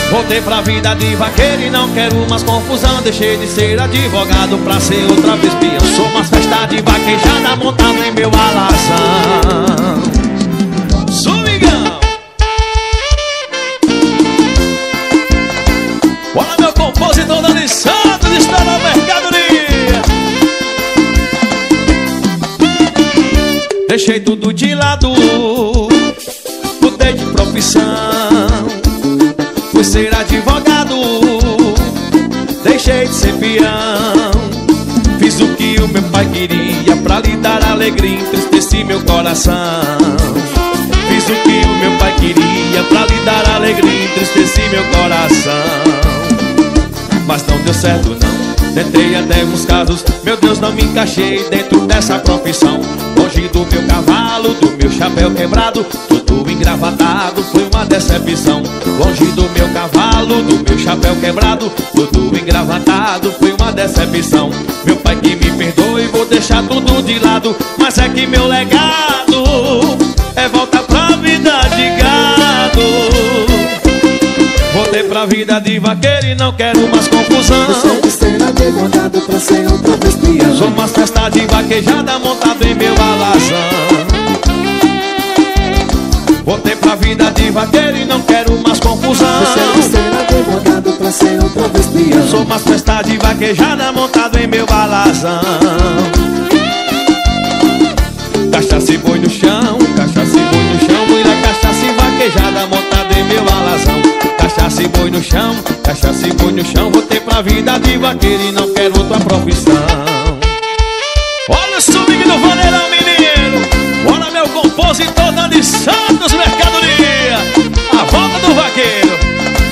Voltei pra vida de vaqueiro e não quero mais confusão. Deixei de ser advogado pra ser outra vez peão. Sou mais festa de vaquejada montado em meu alazão. Sumigão. Bora meu compositor Dani Santos, está na mercadoria. Deixei tudo de lado, mudei de profissão. Fui ser advogado, deixei de ser peão. Fiz o que o meu pai queria pra lhe dar alegria, entristeci meu coração. Fiz o que o meu pai queria pra lhe dar alegria, entristeci meu coração. Mas não deu certo não, tentei até uns casos, meu Deus, não me encaixei dentro dessa profissão. Longe do meu cavalo, do meu chapéu quebrado, tudo engravatado, foi uma decepção. Longe do meu cavalo, do meu chapéu quebrado, tudo engravatado, foi uma decepção. Meu pai que me perdoe, vou deixar tudo de lado, mas é que meu legado é voltar pra vida de gado. Voltei pra vida de vaqueiro e não quero mais confusão. Deixei de ser advogado pra ser outra vez peão. Sou mais festa de vaquejada montado em meu alazão. Voltei pra vida de vaqueiro e não quero mais confusão. Deixei de ser advogado pra ser outra vez peão. Sou mais festa de vaquejada montado em meu alazão. Cachaça e boi no chão, cachaça e boi no chão, mulher, cachaça e vaquejada montada em meu alazão. Cachaça e boi no chão, cachaça e boi no chão. Voltei pra vida de vaqueiro e não quero outra profissão. Olha o swing do vaneirão, menino. Bora meu compositor Dani Santos, mercadoria. A volta do vaqueiro.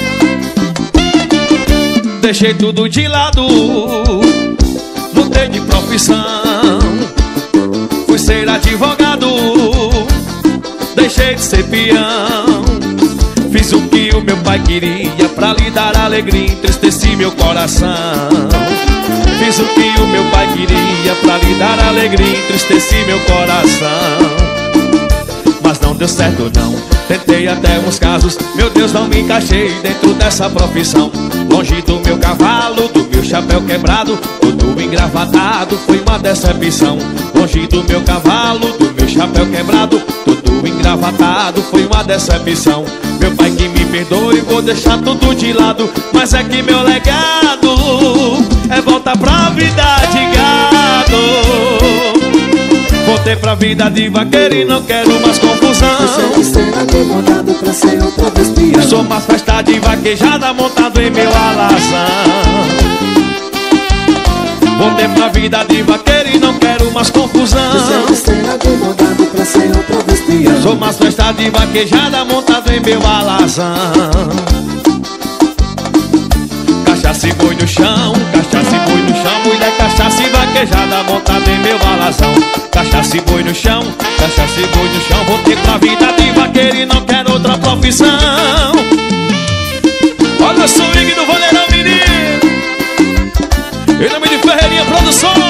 Deixei tudo de lado, mudei de profissão. Fui ser advogado, deixei de ser peão. Fiz o que o meu pai queria pra lhe dar alegria, entristeci meu coração. Fiz o que o meu pai queria pra lhe dar alegria, entristeci meu coração. Mas não deu certo não, tentei até uns casos, meu Deus, não me encaixei dentro dessa profissão. Longe do meu cavalo, do meu chapéu quebrado, tudo engravatado, foi uma decepção. Longe do meu cavalo, do meu chapéu quebrado, tudo engravatado, foi uma decepção. Meu pai que me perdoe, vou deixar tudo de lado, mas é que meu legado é voltar pra vida de gado. Voltei pra vida de vaqueiro e não quero mais confusão. Deixei de ser advogado pra ser outra vez peão. Sou mais festa de vaquejada montado em meu alazão. Voltei pra vida de vaqueiro e não quero mais confusão. Deixei de ser advogado pra ser outra vez peão. Sou mais festa de vaquejada montado em meu alazão. Cachaça e boi no chão, cachaça e boi no chão, mulher, cachaça e vaquejada montada em meu alazão. Cachaça e boi no chão, cachaça e boi no chão. Voltei pra vida de vaqueiro e não quero outra profissão. Olha o swing do vaneirão, menino. Em nome de Ferreirinha Produções.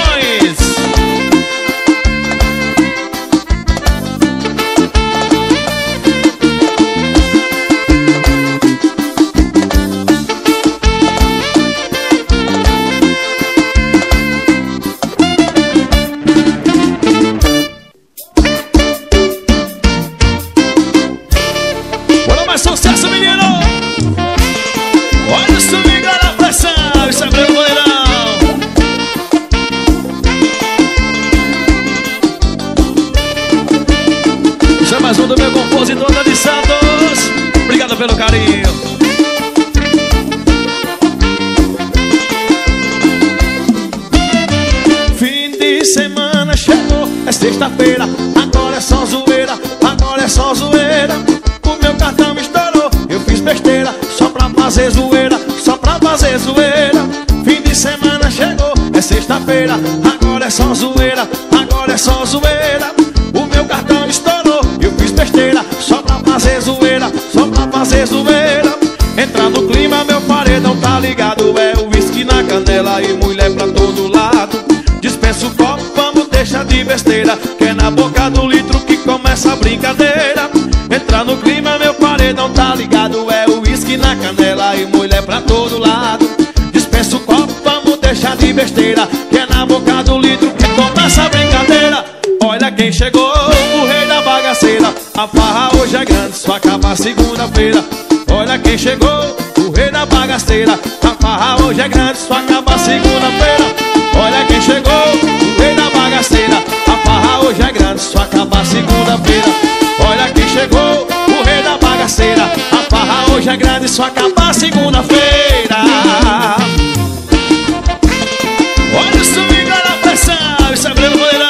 Sucesso, menino! Olha o swing na pressão, isso é meu vaneirão. Isso é mais um do meu compositor Dani Santos. Obrigado pelo carinho. Fim de semana chegou, é sexta-feira, agora é só zoeira, agora é só zoeira. O meu cartão estourou, eu fiz besteira, só pra fazer zoeira, só pra fazer zoeira. Fim de semana chegou, é sexta-feira, agora é só zoeira, agora é só zoeira. O meu cartão estourou, eu fiz besteira, só pra fazer zoeira, só pra fazer zoeira. Entrar no clima, meu paredão tá ligado, é o uísque na canela e mulher pra todo lado. Dispensa o copo, vamos deixar de besteira, que é na boca do litro que começa a brincadeira. Entrar no clima, meu paredão tá ligado, é o uísque uísque na canela e mulher pra todo lado. Dispensa o copo, vamos deixar de besteira, que é na boca do litro que começa a brincadeira. Olha quem chegou, o rei da bagaceira. A farra hoje é grande, só acaba segunda-feira. Olha quem chegou, o rei da bagaceira. A farra hoje é grande, só acaba segunda-feira. Olha quem chegou, o rei da bagaceira. A farra hoje é grande, só acaba segunda-feira. Olha quem chegou, o rei da bagaceira. A farra hoje é grande, só acaba segunda-feira. Olha o swing, olha a pressão, isso é Breno Moleirão.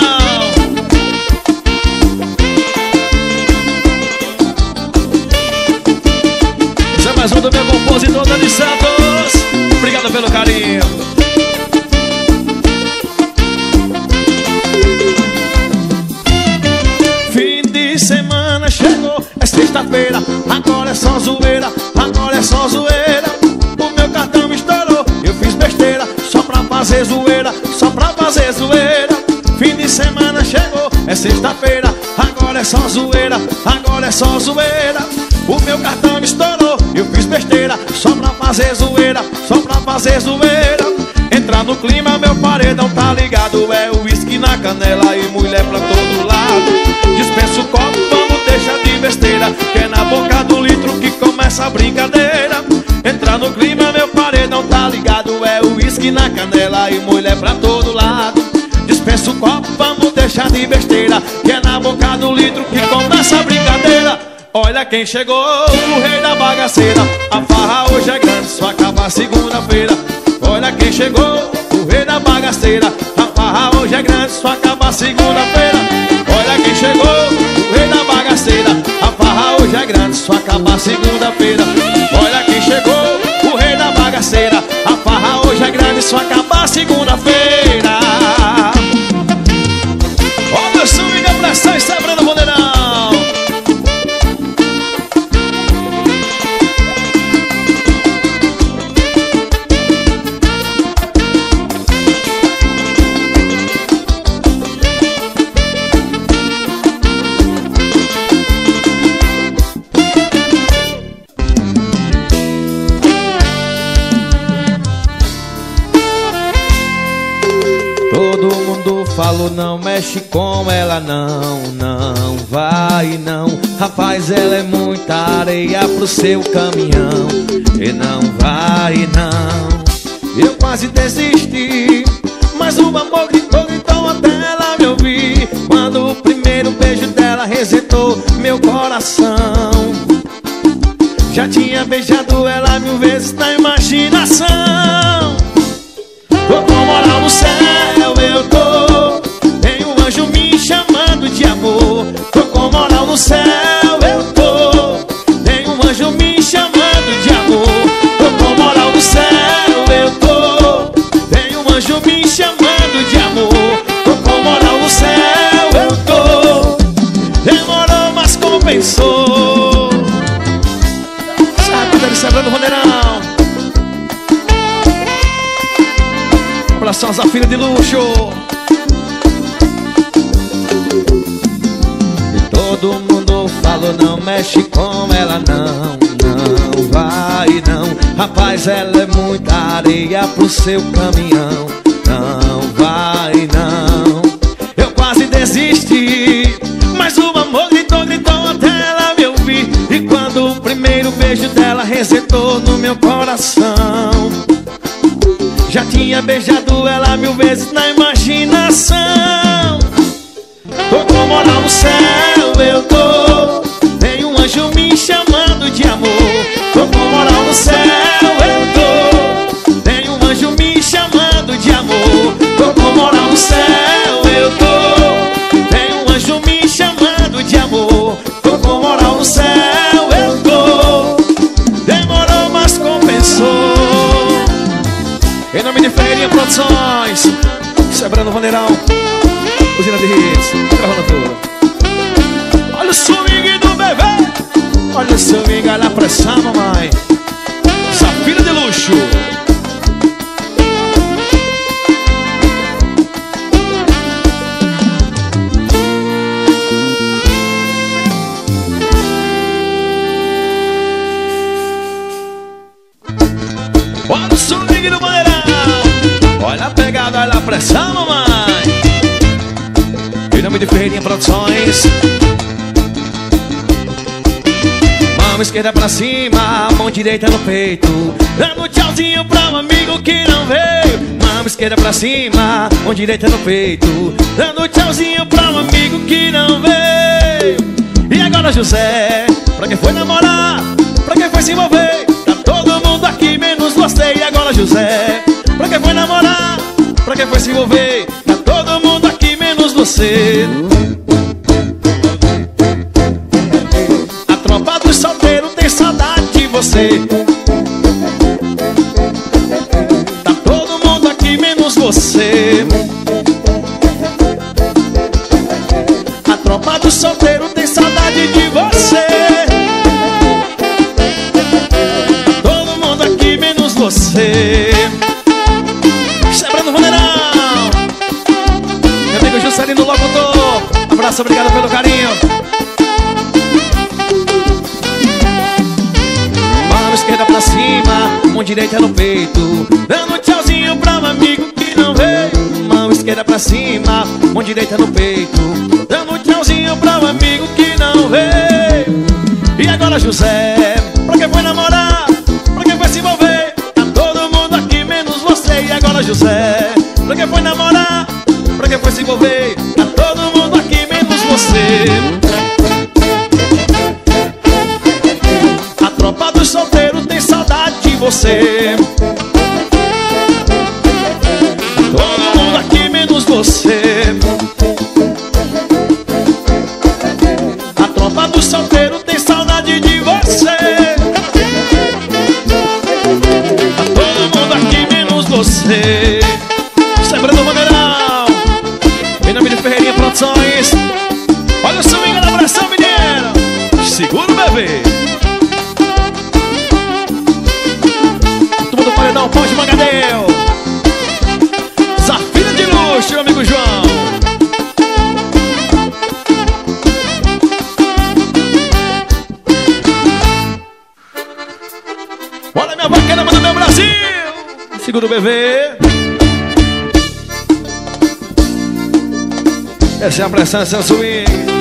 Isso é mais um do meu compositor Dani Santos. Obrigado pelo carinho. Fim de semana chegou, é sexta-feira. Agora é só zoeira, agora é só zoeira. O meu cartão estourou, eu fiz besteira, só pra fazer zoeira, só pra fazer zoeira. Fim de semana chegou, é sexta-feira. Agora é só zoeira, agora é só zoeira. O meu cartão estourou, eu fiz besteira, só pra fazer zoeira, só pra fazer zoeira. Entrar no clima, meu paredão tá ligado. É o uísque na canela e mulher pra todo lado. Dispensa o copo, vamos deixar de besteira, que é na boca do litro que começa a brincadeira. Entrar no clima, meu paredão tá ligado. É o uísque na canela e mulher pra todo lado. Dispensa o copo, vamos deixar de besteira, que é na boca do litro que começa a brincadeira. Olha quem chegou, o rei da bagaceira. A farra hoje é grande, só acaba segunda-feira. Olha quem chegou, o rei da bagaceira. A farra hoje é grande, só acaba segunda-feira. Olha quem chegou, o rei da bagaceira. A farra hoje é grande, só acaba segunda-feira. Olha quem chegou, o rei da bagaceira. A farra hoje é grande, só acaba segunda-feira. Olha o swing, a pressão, isso é Breno Moleirão. Todo mundo falou, não mexe com ela, não, não vai não. Rapaz, ela é muita areia pro seu caminhão, e não vai não. Eu quase desisti, mas o amor gritou até ela me ouvir. Quando o primeiro beijo dela resetou meu coração. Já tinha beijado ela 1000 vezes na imaginação. Tô com moral no céu, eu tô. Tem um anjo me chamando de amor. Tô com moral no céu, eu tô. Tem um anjo me chamando de amor. Tô com moral no céu, eu tô. Tem um anjo me chamando de amor. Tô com moral no céu, eu tô. Demorou, mas compensou. Sabe, deve ser Breno Moleirão. Abração, Zafira de luxo. E todo mundo falou, não mexe com ela, não, não vai não. Rapaz, ela é muita areia pro seu caminhão, não vai não. Eu quase desisti, mas o amor gritou até ela me ouvir. E quando o primeiro beijo dela resetou no meu coração. Já tinha beijado ela 1000 vezes na imaginação. Tô com moral no céu, eu tô. Tem um anjo me chamando de amor. Tô com moral no céu, eu tô. Tem um anjo me chamando de amor. Tô com moral no céu, eu tô. Tem um anjo me chamando de amor. Tô com moral no céu, eu tô. Demorou, mas compensou. Em nome de Feirinha Produções, isso é Breno Moleirão, usina de hits, gravando tudo. Olha o swing do bebê, olha o swing, olha a pressão, mamãe. Zafira de luxo. Olha o swing do banheirão. Olha a pegada, olha a pressão, mamãe. Em nome de Ferreirinha Produções. Mão esquerda pra cima, mão direita no peito, dando tchauzinho pra um amigo que não veio. Mão esquerda pra cima, mão direita no peito, dando tchauzinho pra um amigo que não veio. E agora José, pra quem foi namorar, pra quem foi se envolver, tá todo mundo aqui menos você. E agora José, pra quem foi namorar, pra quem foi se envolver, tá todo mundo aqui menos você. A tropa dos solteiros tem saudade de você. Tá todo mundo aqui menos você. A tropa dos solteiros tem saudade de você. Tá todo mundo aqui menos você. Quebrando o Vandeirão. Meu amigo Juscelino Locutor, abraço, obrigado pelo carinho. Mão esquerda pra cima, mão direita no peito, dando tchauzinho pra um amigo que não veio. Mão esquerda pra cima, mão direita no peito, dando tchauzinho pra um amigo que não veio. E agora José, pra quem foi namorar, pra quem foi se envolver, tá todo mundo aqui menos você. E agora José, pra quem foi namorar, pra quem foi se envolver, tá todo mundo aqui menos você. A tropa dos solteiros tem saudade de você. Todo mundo aqui menos você. A tropa dos solteiros tem saudade de você. Tá todo mundo aqui menos você. Quebrando o Vandeirão. Em nome de Ferreirinha Produções. Olha o swing da pressão, menino. Segura o bebê. Turma do Paredão, Pão de Mangadeu. Zafira de luxo, meu amigo João. Olha minha vaqueira do meu Brasil. Segura o bebê. Essa é a pressão, essa é o swing.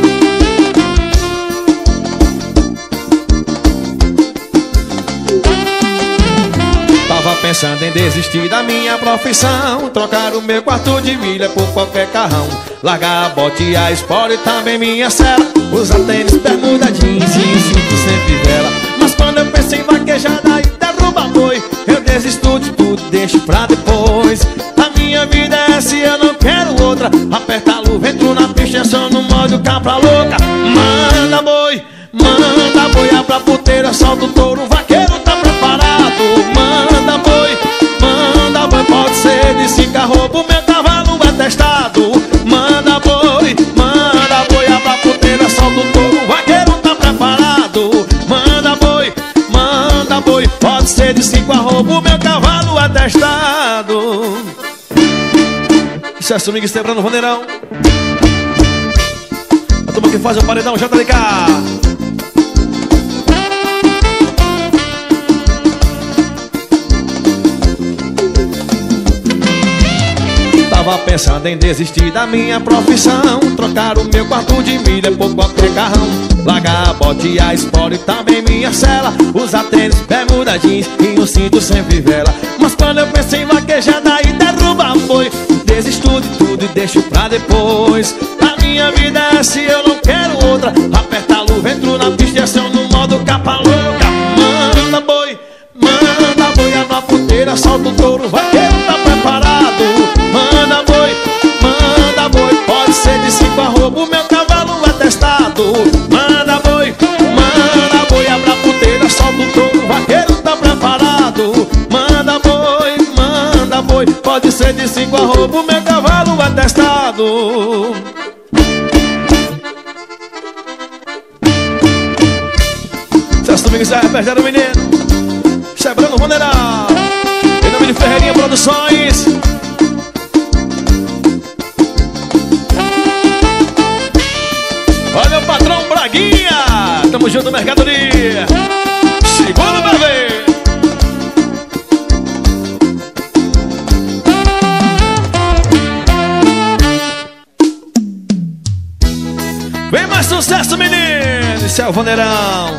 Tava pensando em desistir da minha profissão, trocar o meu quarto de milha por qualquer carrão, largar a bote e a Sport e também minha cela, usar tênis, bermuda, jeans e cinto sem fivela. Mas quando eu pensei em vaquejada e derrubar boi, eu desisto de tudo, deixo pra depois. A minha vida é essa e eu não quero outra. Aperta a luva, entro na pista, só no modo cabra louca. Manda boi, abra a puteira, solta o touro, o vaqueiro tá preparado. Manda boi, pode ser de 5 arroba, o meu cavalo é testado. Manda boi, abra a puteira, solta o touro, o vaqueiro tá preparado. Manda boi, pode ser de 5 arroba, o meu cavalo é testado. Isso é swing quebrando o Vandeirão. A turma que faz o paredão JDK. Tava pensando em desistir da minha profissão, trocar o meu quarto de milha por qualquer carrão, largar a bote e a Sport e também minha cela, usar tênis, bermuda, jeans e um cinto sem fivela. Mas quando eu pensei em vaquejada e derrubar boi, desisto de tudo e deixo pra depois. A minha vida é essa e eu não quero outra. Aperta a luva, entro na pista e ação no modo capa louca. Manda boi, abra a puteira, solta o touro, o vaqueiro tá preparado. Manda boi, pode ser de 5 arroba, o meu cavalo é testado. Manda boi, abra a puteira, solta o touro, o vaqueiro tá preparado. Manda boi, pode ser de 5 arroba, o meu cavalo é testado. Seus domingos já perderam o menino. Quebrando o Vandeirão. Em nome de Ferreirinha Produções. Olha o patrão Braguinha. Tamo junto, mercadoria. Segura, bebê. Esse é o Vaneirão.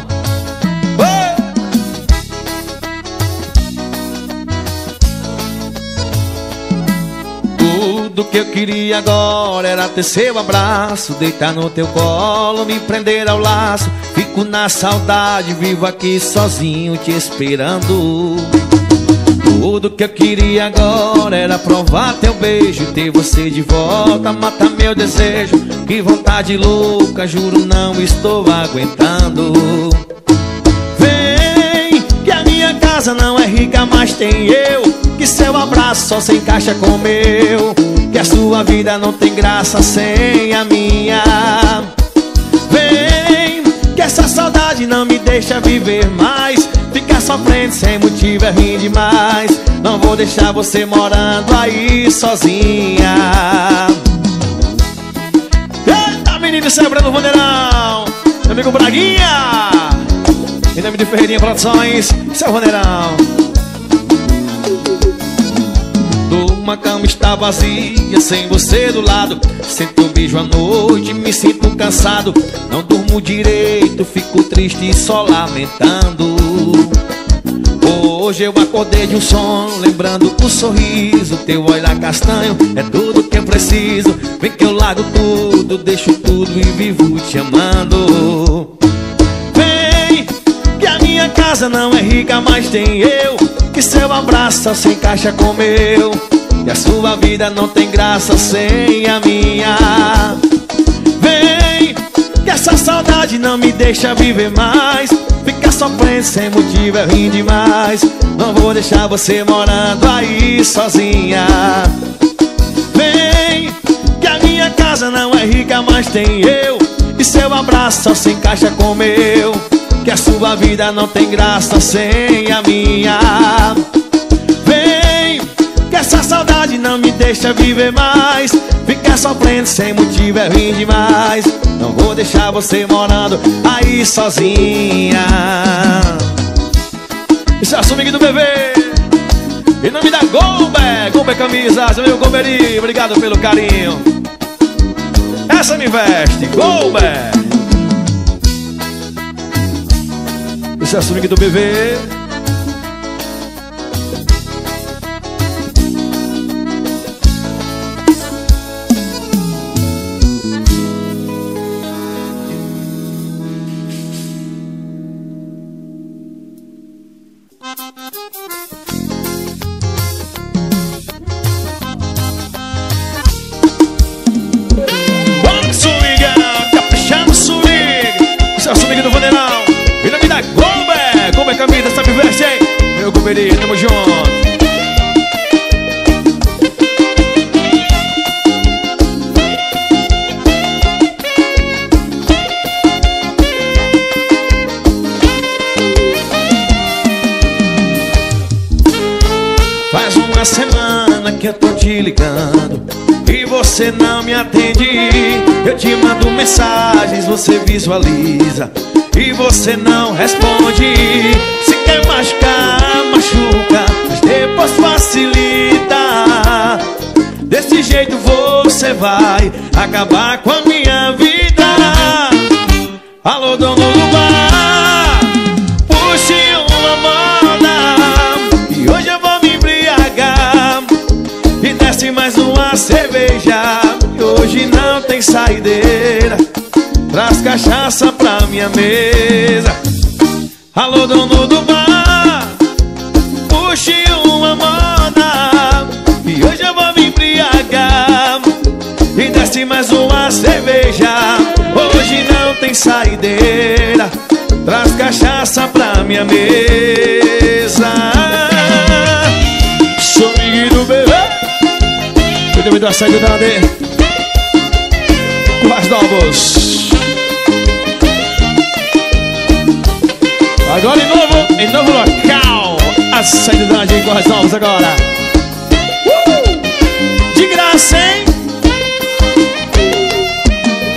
Tudo que eu queria agora era ter seu abraço, deitar no teu colo, me prender ao laço. Fico na saudade, vivo aqui sozinho te esperando. Tudo que eu queria agora era provar teu beijo, ter você de volta, matar meu desejo. Que vontade louca, juro não estou aguentando. Vem, que a minha casa não é rica, mas tem eu. Que seu abraço só se encaixa com o meu. Que a sua vida não tem graça sem a minha. Vem, que essa saudade não me deixa viver mais. Ficar sofrendo sem motivo é ruim demais. Não vou deixar você morando aí sozinha. Eita, menino celebrando o Vaneirão, meu amigo Braguinha, em nome de Ferreirinha Produções, seu Vaneirão. Uma cama está vazia, sem você do lado. Sinto um beijo à noite, me sinto cansado. Não durmo direito, fico triste e só lamentando. Hoje eu acordei de um sono, lembrando o sorriso. Teu olhar castanho é tudo que eu preciso. Vem que eu largo tudo, deixo tudo e vivo te amando. Vem, que a minha casa não é rica, mas tem eu. Que seu abraço só se encaixa com o meu. Que a sua vida não tem graça sem a minha. Vem, que essa saudade não me deixa viver mais. Ficar sofrendo sem motivo é ruim demais. Não vou deixar você morando aí sozinha. Vem, que a minha casa não é rica, mas tem eu. E seu abraço só se encaixa com o meu. Que a sua vida não tem graça sem a minha. Vem, que essa saudade não me deixa viver mais. Ficar sofrendo sem motivo é ruim demais. Não vou deixar você morando aí sozinha. Isso é a Sumig do bebê. Em nome da Golber, Golber Camisas, meu Golberi, obrigado pelo carinho. Essa me veste, Golber. Isso é a Sumig do bebê. Tamo junto. Faz uma semana que eu tô te ligando e você não me atende. Eu te mando mensagens, você visualiza e você não responde. Se quer machucar, machuca, mas depois facilita. Desse jeito você vai acabar com a minha vida. Alô, dono do bar, puxe uma moda e hoje eu vou me embriagar. E desce mais uma cerveja e hoje não tem saideira. Traz cachaça pra minha mesa. Alô, dono do bar, puxe uma moda e hoje eu vou me embriagar. E desce mais uma cerveja, hoje não tem saideira. Traz cachaça pra minha mesa. Sou amigo do bebê. Cuida me da saída da D com as novos. Agora em novo local. A saída de Corras Novos agora. De graça, hein?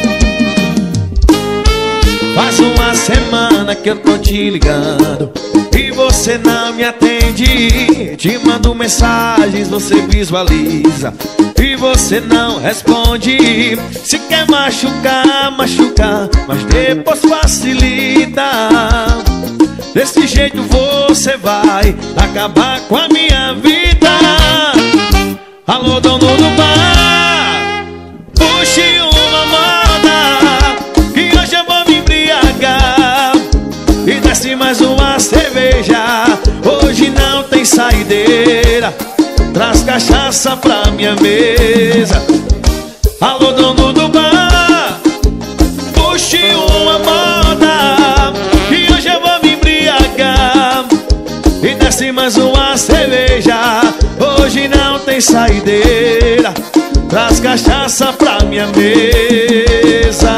Faz uma semana que eu tô te ligando e você não me atende. Te mando mensagens, você visualiza e você não responde. Se quer machucar, machucar, mas depois facilita. Desse jeito você vai acabar com a minha vida. Alô, dono do bar, puxe uma moda, que hoje eu vou me embriagar. E desce mais uma cerveja, hoje não tem saideira. Traz cachaça pra minha mesa. Alô, dono do bar, puxe uma moda, que hoje eu vou me embriagar. E desce mais uma cerveja, hoje não tem saideira. Traz cachaça pra minha mesa.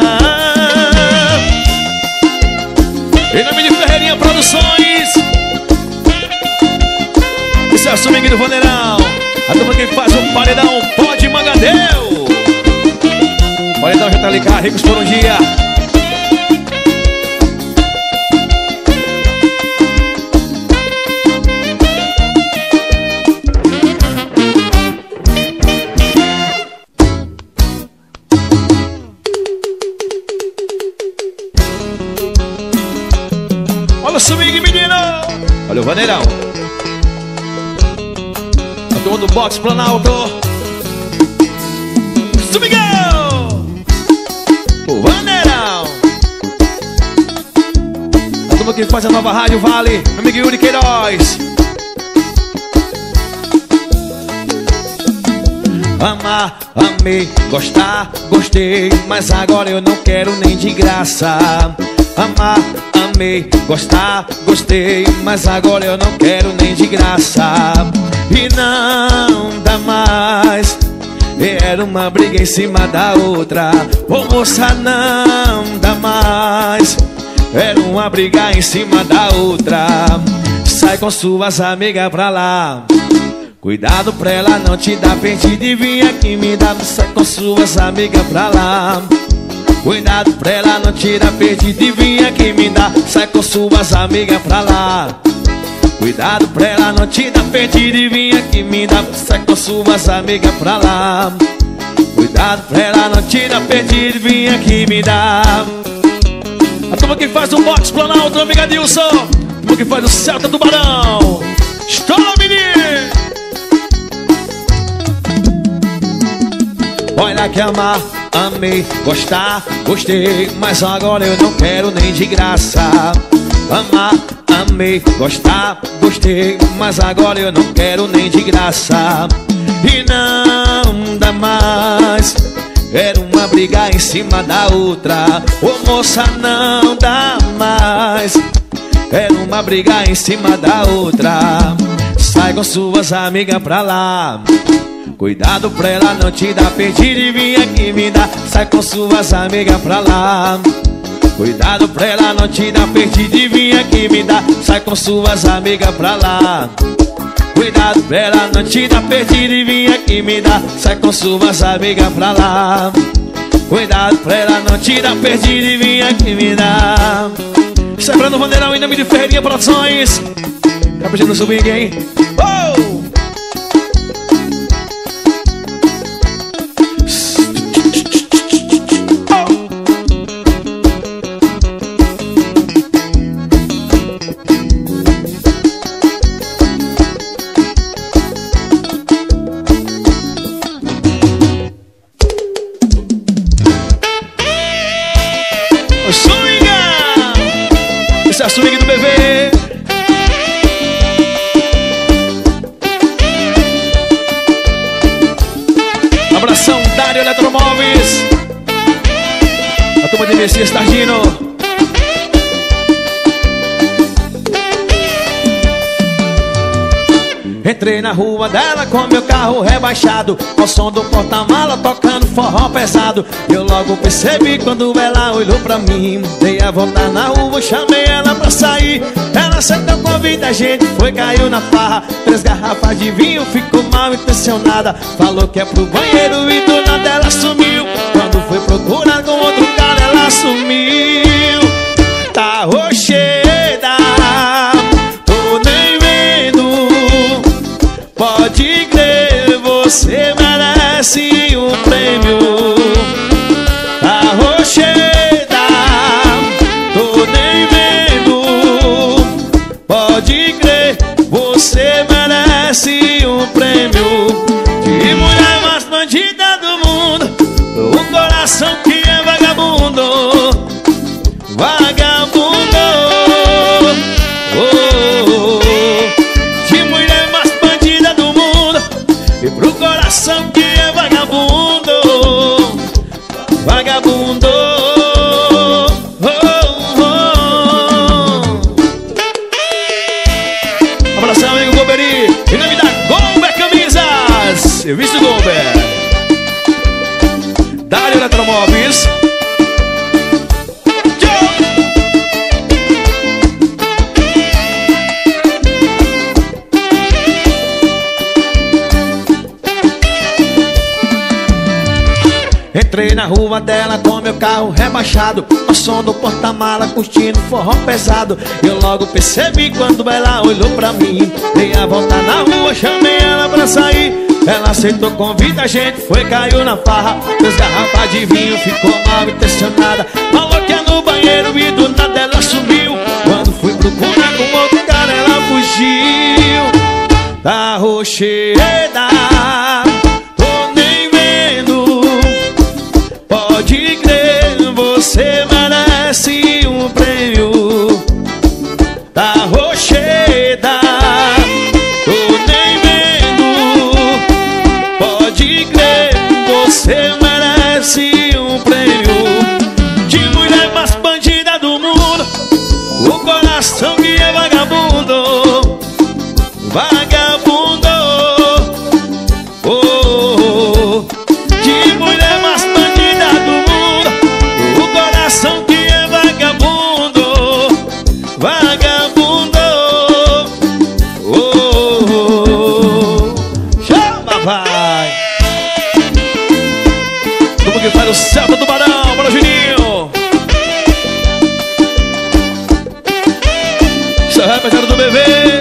Em nome de Ferreirinha Produções, esse é o swing do Vaneirão. A turma que faz um paredão pode Mangadeu. Paredão já tá ligado, ricos por um dia. Olha o swing, menino. Olha o Vaneirão. A turma do Box Planalto. Swingão. O Vaneirão. A turma que faz a nova Rádio Vale. Meu amigo Yuri Queiroz. Amar, amei, gostar, gostei, mas agora eu não quero nem de graça. Amar, amei, gostar, gostei, mas agora eu não quero nem de graça. E não dá mais, era uma briga em cima da outra. Ô moça, não dá mais, era uma briga em cima da outra. Sai com suas amigas pra lá, cuidado pra ela não te dar perdida e vim aqui me dar. Sai com suas amigas pra lá, cuidado pra ela não te dar perdida e vim aqui me dar. Sai com suas amigas pra lá, cuidado pra ela não te dar perdida e vim aqui me dar. Sai com suas amigas pra lá, cuidado pra ela não te dar perdida e vim aqui me dar. A turma que faz o Box Planalto, amiga Dilson. A turma que faz o Celta do Barão. Estoura, menino! Olha que amar, amei, gostar, gostei, mas agora eu não quero nem de graça. Amar, amei, gostar, gostei, mas agora eu não quero nem de graça. E não dá mais, era uma briga em cima da outra. Ô moça, não dá mais, era uma briga em cima da outra. Sai com suas amigas pra lá, cuidado pra ela não te dar perdida e vim aqui me dar. Sai com suas amigas pra lá, cuidado pra ela não te dar perdida e vim aqui me dar. Sai com suas amigas pra lá, cuidado pra ela não te dar perdida e vim aqui me dar. Sai com suas amigas pra lá, cuidado pra ela não te dar perdida e vim aqui me dar. Sebrando o Vaneirão em nome de Ferreirinha Produções. Tá pedindo o swing, hein? Oh! Esse é o swing do bebê. Abração, Dário Eletromóveis. A turma de Messias Tardino. Entrei na rua dela com meu carro rebaixado, ao som do porta-mala tocando forró pesado. Eu logo percebi quando ela olhou pra mim. Dei a volta na rua, chamei ela pra sair. Ela aceitou o convite, a gente foi, caiu na farra. 3 garrafas de vinho, ficou mal intencionada. Falou que é pro banheiro e do nada ela sumiu. Quando foi procurar com outro cara, ela sumiu. Tá rocheda, tô merece um prêmio. A rocheda, tô nem vendo. Pode crer, você merece um prêmio. De mulher mais bandida do mundo, o coração que é vagabundo. Vagabundo, de mulher mais bandida do mundo, e pro coração que é vagabundo. Vagabundo. Abração, amigo Golberi, em nome da Golber Camisas, serviço Golber. Dário Eletromóveis. Entrei na rua dela com meu carro rebaixado, ao som do porta-mala curtindo forró pesado. Eu logo percebi quando ela olhou pra mim. Dei a volta na rua, chamei ela pra sair. Ela aceitou o convite, a gente foi, caiu na farra. Fez garrafa de vinho, ficou mal intencionada. Falou que ia no banheiro e do nada ela sumiu. Quando fui procurar com outro cara, ela fugiu. Da rocheda, tô nem vendo. Pode crer, você merece um prêmio. Da rocheda, tô nem vendo. Pode crer, você merece um prêmio. De mulher mais bandida do mundo, o coração que é vagabundo. Vagabundo, oh, de mulher mais bandida do mundo, o coração que é vagabundo. Vagabundo, oh, chama, vai. Como que faz o céu do Tubarão? Bora, Juninho. Isso é rapaziada do bebê.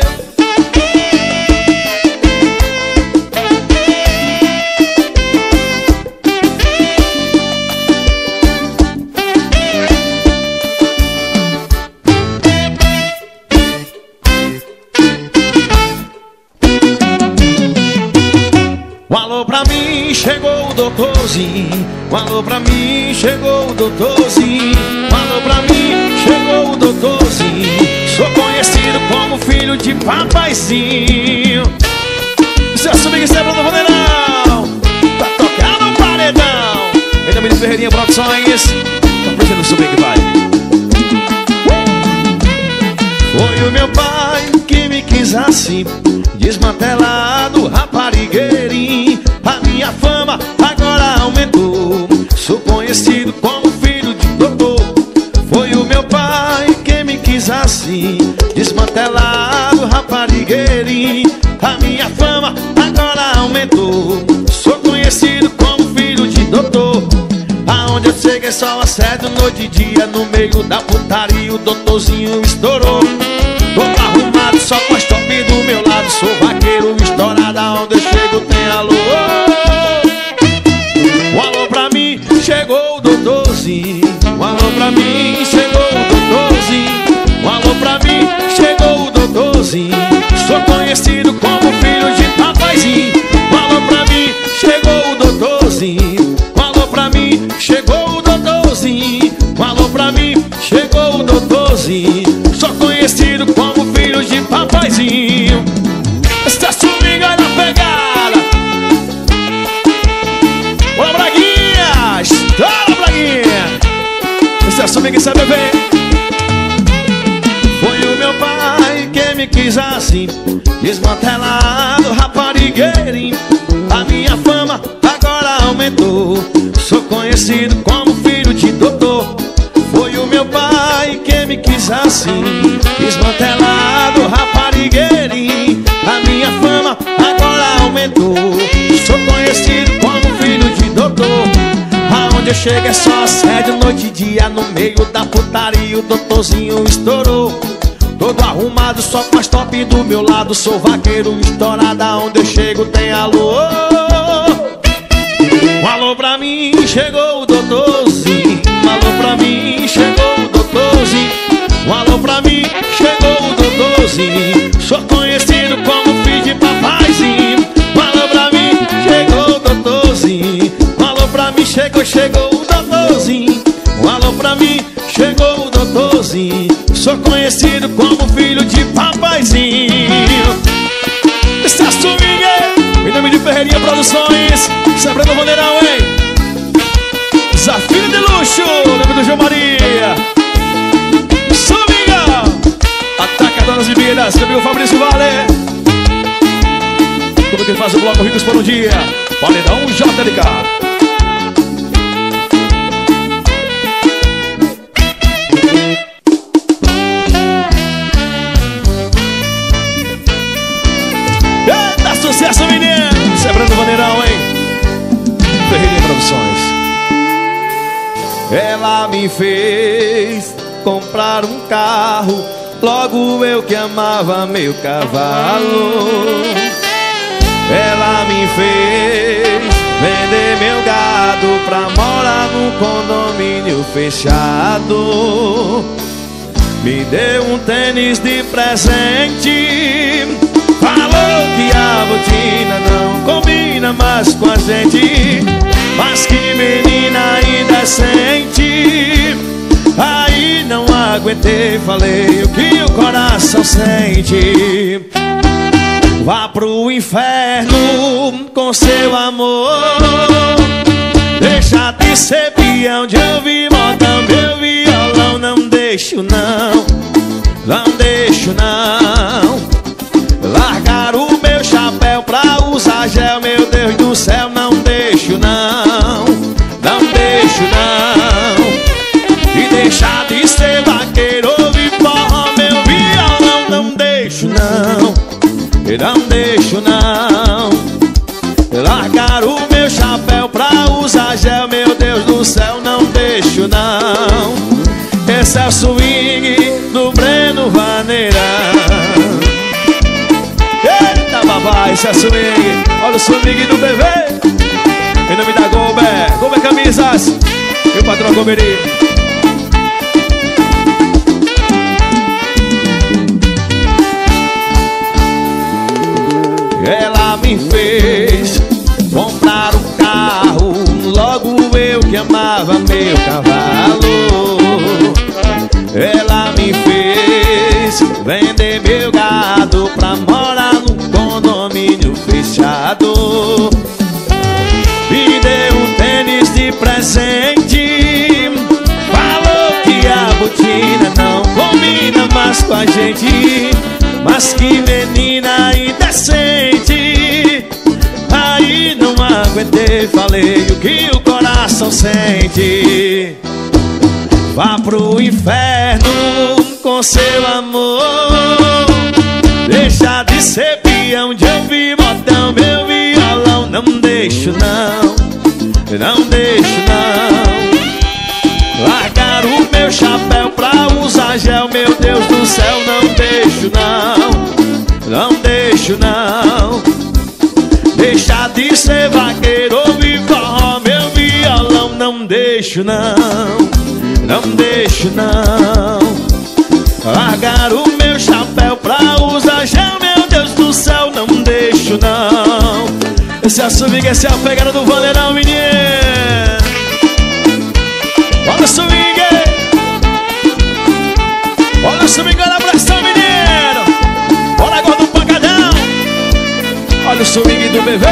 Um alô pra mim, chegou o doutorzinho. Um alô pra mim, chegou o doutorzinho. Um alô pra mim, chegou o doutorzinho. Sou conhecido como filho de papaizinho. Seu amigo Sebra do Vanderão, pra tocar no paredão. Em nome de Ferreirinha Produções, tá puxando o sobrinho que vai. Foi o meu pai que me quis assim, desmantelado, raparigueirinho. A minha fama agora aumentou, sou conhecido como filho de doutor. Foi o meu pai que me quis assim, desmantelado, raparigueirinho. A minha fama agora aumentou, sou conhecido como filho de doutor. Aonde eu cheguei só assédio noite e dia, no meio da putaria o doutorzinho estourou. Tô arrumado só com as top do meu lado, sou vaqueiro estourado, aonde eu chego tem alô. Um alô pra mim, chegou o doutorzinho. Um alô pra mim, chegou o doutorzinho. Um alô pra mim, chegou o doutorzinho. Sou conhecido como filho de papaizinho. Um alô pra mim, chegou o doutorzinho. Um alô pra mim, chegou o doutorzinho. Um alô pra mim, chegou o doutorzinho. Sou conhecido como filho de papaizinho. Essa swing na pegada. Bora, Braguinha! Estoura, Braguinha! Esse é swing que sabe ver. Foi o meu pai que me quis assim, desmantelado, raparigueirinho. A minha fama agora aumentou, sou conhecido como filho de doutor. Foi o meu pai que me quis assim, desmantelado, raparigueirinho. A minha fama agora aumentou, sou conhecido como filho de doutor. Aonde eu chego é só assédio noite e dia, no meio da putaria o doutorzinho estourou. Todo arrumado só com as top do meu lado, sou vaqueiro estourado, aonde eu chego tem alô. Um alô pra mim, chegou o doutorzinho. Um alô pra mim, chegou o doutorzinho. Um alô pra mim, chegou o doutorzinho. Sou conhecido como filho de papaizinho. Um alô pra mim, chegou o doutorzinho. Um alô pra mim, chegou o doutorzinho. Um alô pra mim, chegou o doutorzinho. Sou conhecido como filho de papaizinho. Esse é a swing, em nome de Ferreirinha Produções. Sempre no Bandeirão, hein? Desafio de luxo, em nome do João Maria. Swinga, ataca donas e vidas, meu amigo Fabrício Vale. Tudo que faz o bloco Ricos por um Dia. Paredão JLK. Sucesso, menino! Sebrando o Bandeirão, hein? Ferreirinha Produções. Ela me fez comprar um carro, logo eu que amava meu cavalo. Ela me fez vender meu gado pra morar num condomínio fechado. Me deu um tênis de presente, falou que a botina não combina mais com a gente. Mas que menina indecente. Aí não aguentei, falei o que o coração sente. Vá pro inferno com seu amor. Deixa de ser peão de ouvir modão. Meu violão não deixo não, não deixo não. Largar o meu chapéu pra usar gel, meu Deus do céu, não deixo não, não deixo não. E deixar de ser vaqueiro, ouvir forró, meu violão, não deixo não, não deixo não. Largar o meu chapéu pra usar gel, meu Deus do céu, não deixo não. Esse é o swing do Breno Vaneirão. Papai, esse é swing. Olha o swing do bebê. Em nome da Gober, Gober Camisas e o patrão Goberi. Ela me fez comprar um carro, logo eu que amava meu cavalo. Ela me fez vender meu gado pra morar num condomínio fechado. Me deu um tênis de presente, falou que a botina não combina mais com a gente. Mas que menina indecente. Aí não aguentei, falei o que o coração sente. Vá pro inferno com seu amor. Deixa de ser peão de ouvir modão, meu violão, não deixo não, não deixo não. Largar o meu chapéu pra usar gel, meu Deus do céu, não deixo não, não deixo não. Deixar de ser vaqueiro, ouvir forró, meu violão, não deixo não, não deixo não. Largar o meu chapéu pra usar gel, meu Deus do céu, não deixo não. Esse é a swing, esse é a pegada do Bandeirão, menino. Olha o swing, olha o swing, olha a pressão, menino. Olha a gorda do pancadão. Olha o swing do bebê.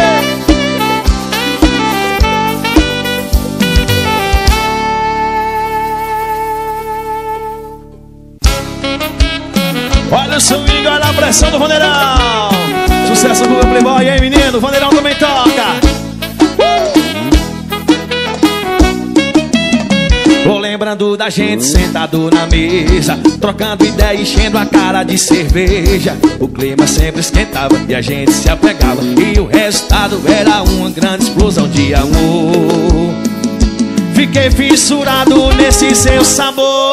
Olha o swing, olha a pressão do Bandeirão. Sucesso do Playboy, hein, menino? O Bandeirão também toca. Tô lembrando da gente sentado na mesa, trocando ideia, enchendo a cara de cerveja. O clima sempre esquentava e a gente se apegava, e o resultado era uma grande explosão de amor. Fiquei fissurado nesse seu sabor,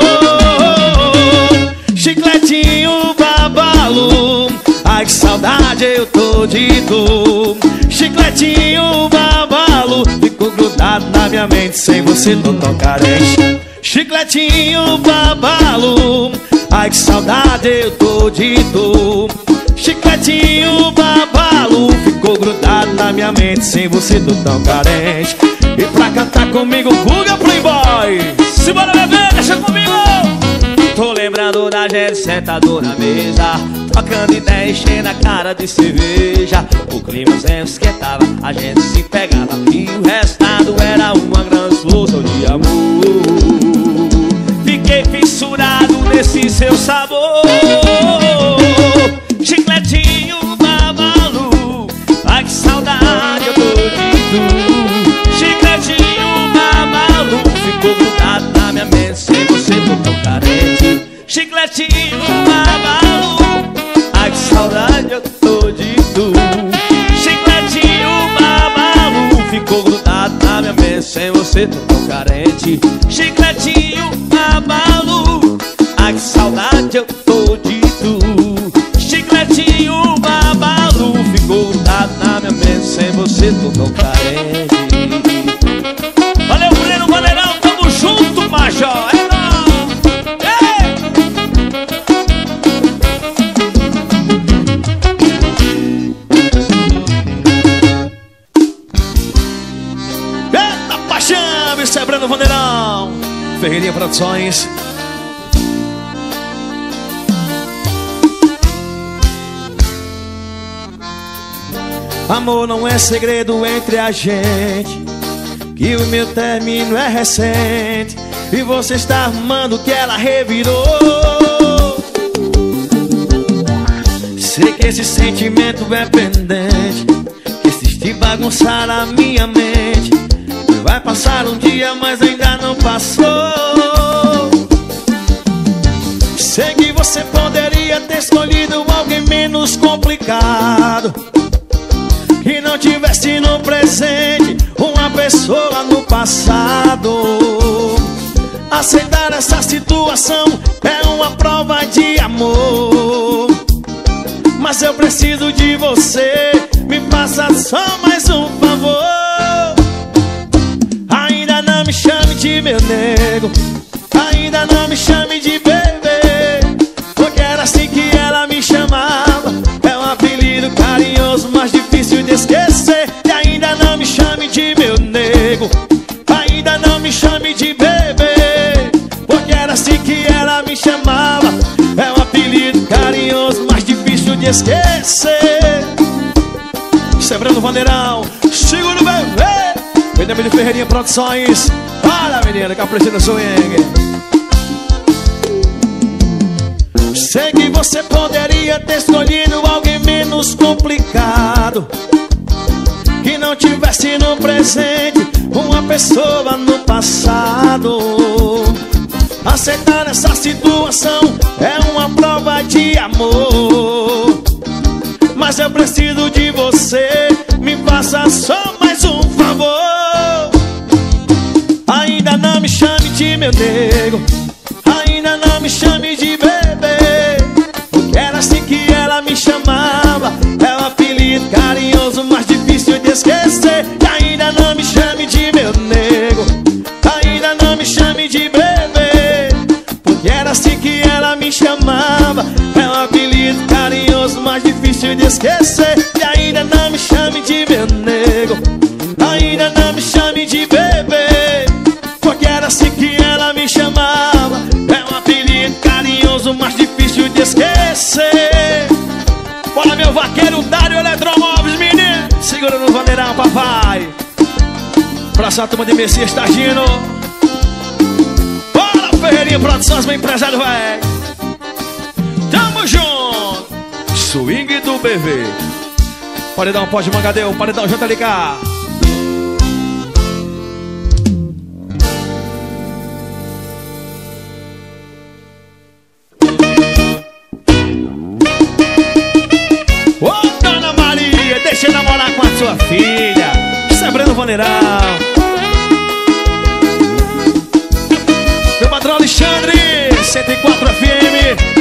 chicletinho babalo. Ai que saudade eu tô de tu. Chicletinho babalo, fico ficou grudado na minha mente. Sem você tô tão carente. Chicletinho babalo, ai que saudade eu tô de tu. Chicletinho babalo, ficou grudado na minha mente. Sem você tô tão carente. E pra cantar comigo, Guga Playboy. Simbora bebê, deixa comigo. Tô lembrando da gente sentado na mesa, trocando ideia, enchendo a cara de cerveja. O clima sempre esquentava, a gente se pegava e o restado era uma grande explosão de amor. Fiquei fissurado nesse seu sabor. Chicletinho babalu, ai que saudade eu tô de tu. Chicletinho babalu, ficou grudado na minha mente. Sem você tô tão carente. Chicletinho babalu, ai que saudade eu tô de tu. Chicletinho babalu, ficou grudado na minha mente. Sem você tô tão carente. Chicletinho babalu, ai que saudade eu tô de tu. Chicletinho babalu, ficou grudado na minha mente. Sem você tô tão carente. Valeu, Breno Valerão, tamo junto, Major. Eita paixão, isso é Breno Valerão, Ferreirinha Produções. Amor não é segredo entre a gente, que o meu término é recente e você está arrumando que ela revirou. Sei que esse sentimento é pendente, que insiste bagunçar a minha mente. Vai passar um dia, mas ainda não passou. Sei que você poderia ter escolhido alguém menos complicado, que não tivesse no presente uma pessoa no passado. Aceitar essa situação é uma prova de amor, mas eu preciso de você, me faça só mais um favor. Ainda não me chame de meu nego, ainda não me chame de bebê, porque era assim que ela me chamava. É um apelido carinhoso, mas difícil de esquecer. E ainda não me chame de meu nego, ainda não me chame de bebê, porque era assim que ela me chamava. É um apelido carinhoso, mas difícil de esquecer. Sembrando Vandeirão, segura o bebê. Menina de Ferreirinha Produções. Olha, menina, Caprichina Swing. Sei que você poderia ter escolhido alguém menos complicado, que não tivesse no presente uma pessoa no passado. Aceitar essa situação é uma prova de amor, mas eu preciso de você, me faça só mais um favor. Ainda não me chame de meu nego, ainda não me chame de bebê, porque era assim que ela me chamava. É um apelido carinhoso, mas difícil de esquecer. E ainda não me chame de meu nego, ainda não me chame de bebê, porque era assim que ela me chamava. É um apelido carinhoso, mas difícil de esquecer. E ainda não me chame de meu nego, ainda não me chame de bebê, porque era assim que ela me chamava. É um apelido carinhoso, mas difícil de esquecer. Bora, meu vaqueiro Dário Eletromóveis, menino. Segura no Vandeirão, papai. Pra essa turma de Messias tá agindo. Bora, Ferreirinha Produções, meu empresário, vai. Tamo junto. Swing do BV. Paredão Pode Mangadeu, paredão JLK. Ô, Dona Maria, deixa eu namorar com a sua filha. Sembrando Vaneirão. Meu patrão Alexandre, 104 FM.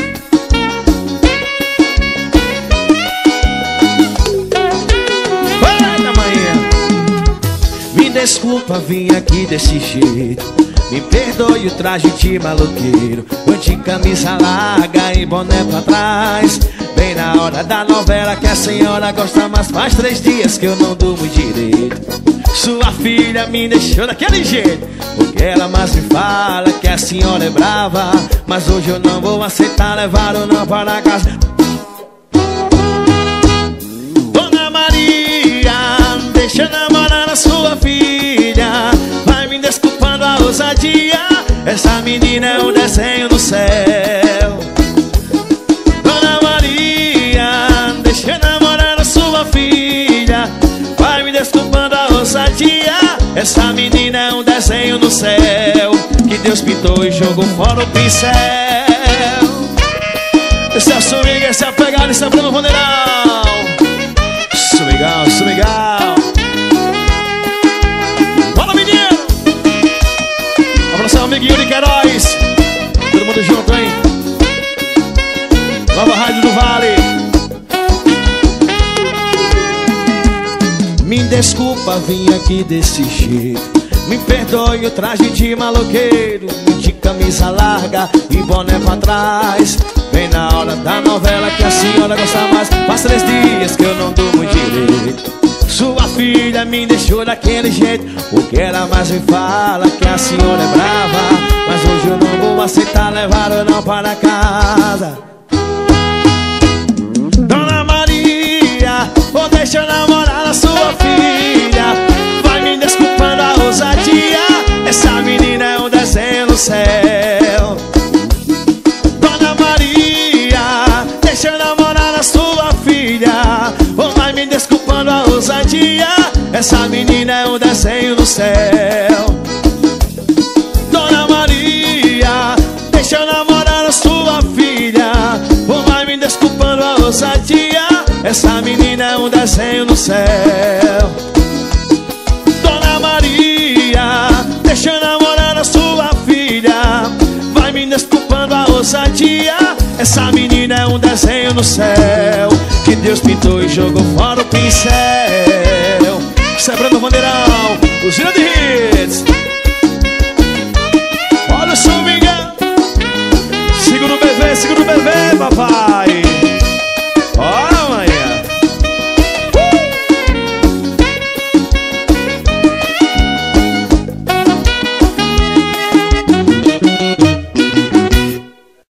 desculpa, vim aqui desse jeito. Me perdoe o traje de maloqueiro. Vou de camisa larga e boné pra trás. Bem na hora da novela que a senhora gosta, mas faz 3 dias que eu não durmo direito. Sua filha me deixou daquele jeito, porque ela mais me fala que a senhora é brava. Mas hoje eu não vou aceitar levar o não para casa. Dona Maria, deixa eu namorar a sua filha. Vai me desculpando a ousadia, essa menina é um desenho do céu. Dona Maria, deixa eu namorar a sua filha. Vai me desculpando a ousadia, essa menina é um desenho do céu, que Deus pintou e jogou fora o pincel. Esse é o swing, esse é a pegada, esse é o Bruno Vandeirão. Swingão, swingão. Bora, menino! Abração, amiguinho de Queiroz. Todo mundo junto, hein? Nova Rádio do Vale. Me desculpa, vim aqui desse jeito. Me perdoe o traje de maloqueiro, de camisa larga e boné pra trás. Bem na hora da novela que a senhora gosta mais, faz 3 dias que eu não durmo direito. Sua filha me deixou daquele jeito, porque ela mais me fala que a senhora é brava. Mas hoje eu não vou aceitar levar ou não para casa. Dona Maria, vou deixar eu namorar a sua filha. Vai me desculpando a ousadia, essa menina é um desenho no céu. Dona Maria, deixa eu namorar a sua filha. Vai me desculpando a ousadia, essa menina é um desenho no céu. Dona Maria, deixa eu namorar a sua filha. Vai me desculpando a ousadia, essa menina é um desenho no céu. Dona Maria, deixa eu namorar a sua filha. Vai me desculpando a ousadia, essa menina é um desenho no céu, que Deus pintou e jogou fora o pincel. Isso é Bruno Vandeirão, o Gira de Hits. Olha o swingão. Segura o bebê, papai.